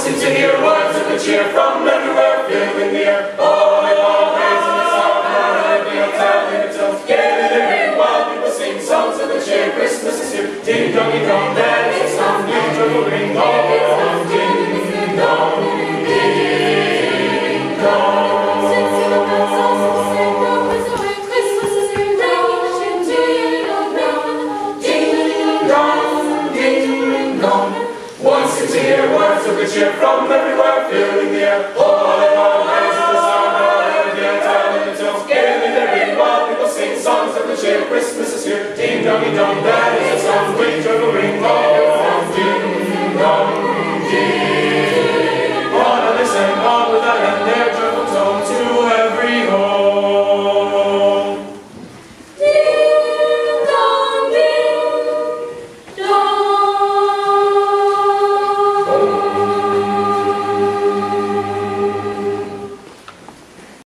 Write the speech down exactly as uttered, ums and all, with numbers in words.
wanting to hear words of good cheer from everywhere, filling the air. Oh, they all praise in the song, oh, they'll tell in the tones. Gaily they ring while people sing songs of good cheer. Christmas is here. Ding dong, ding dong, bells will sound, new trouble ring, all bells. Ding dong, ding dong. To hear words of good cheer from everywhere, filling the air. Oh, they all praise the song, oh, they'll tell in the tones. Gaily they ring while people sing songs of good cheer. Christmas is here. Ding dong, ding dong, bells.